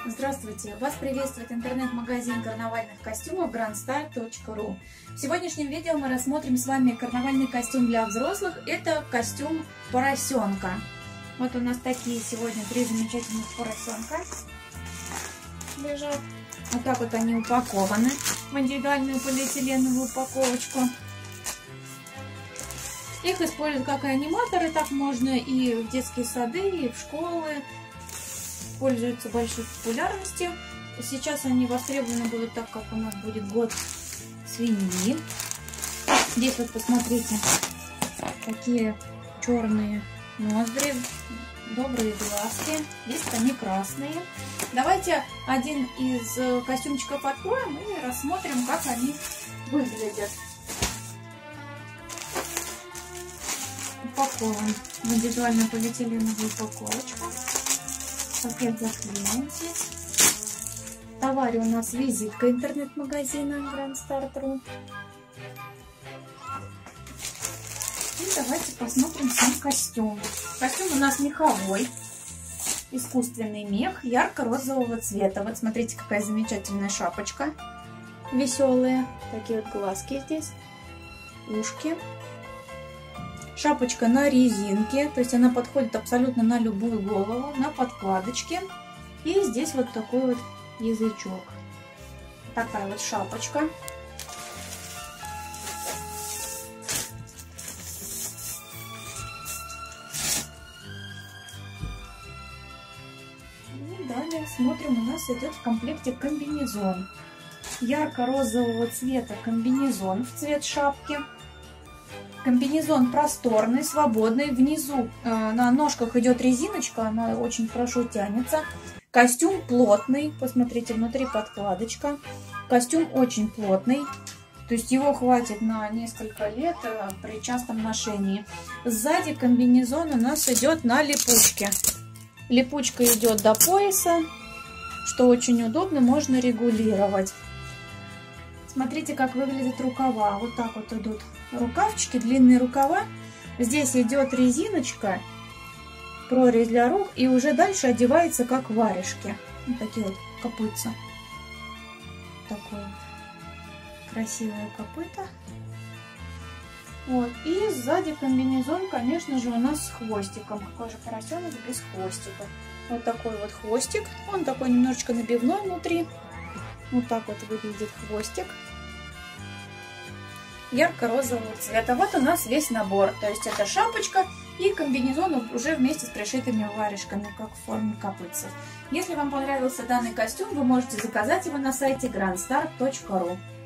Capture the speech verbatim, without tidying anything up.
Здравствуйте! Вас приветствует интернет-магазин карнавальных костюмов гранд стар точка ру. В сегодняшнем видео мы рассмотрим с вами карнавальный костюм для взрослых. Это костюм поросенка. Вот у нас такие сегодня три замечательных поросенка лежат. Вот так вот они упакованы в индивидуальную полиэтиленовую упаковочку. Их используют как и аниматоры, так можно и в детские сады, и в школы. Пользуются большой популярностью. Сейчас они востребованы будут, так как у нас будет год свиньи. Здесь вот посмотрите, какие черные ноздри, добрые глазки. Здесь они красные. Давайте один из костюмчиков откроем и рассмотрим, как они выглядят. Упакован в индивидуальную полиэтиленовую упаковочку. Пакет заклеен здесь. В товаре у нас визитка интернет-магазина гранд стар точка ру. И давайте посмотрим сам костюм. Костюм у нас меховой. Искусственный мех ярко-розового цвета. Вот смотрите, какая замечательная шапочка. Веселые. Такие вот глазки здесь. Ушки. Шапочка на резинке, то есть она подходит абсолютно на любую голову, на подкладочке. И здесь вот такой вот язычок. Такая вот шапочка. И далее смотрим, у нас идет в комплекте комбинезон. Ярко-розового цвета комбинезон в цвет шапки. Комбинезон просторный, свободный. Внизу э, на ножках идет резиночка, она очень хорошо тянется. Костюм плотный, посмотрите, внутри подкладочка. Костюм очень плотный, то есть его хватит на несколько лет э, при частом ношении. Сзади комбинезон у нас идет на липучке. Липучка идет до пояса, что очень удобно, можно регулировать. Смотрите, как выглядят рукава. Вот так вот идут рукавчики, длинные рукава. Здесь идет резиночка, прорезь для рук, и уже дальше одевается как варежки. Вот такие вот копытца. Такое красивое копыто. Вот. И сзади комбинезон, конечно же, у нас с хвостиком. Какой же поросенок без хвостика. Вот такой вот хвостик. Он такой немножечко набивной внутри. Вот так вот выглядит хвостик. Ярко-розового цвета. Вот у нас весь набор. То есть это шапочка и комбинезон уже вместе с пришитыми варежками, как в форме копытцев. Если вам понравился данный костюм, вы можете заказать его на сайте гранд стар точка ру.